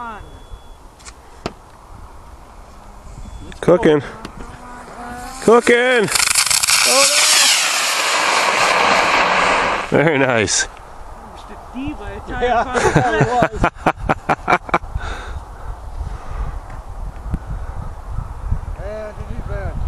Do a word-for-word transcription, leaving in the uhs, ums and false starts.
on. Cooking. Go. Cooking. Oh, no. Very nice. Mister D by the time Yeah, I found it was. And he's bad.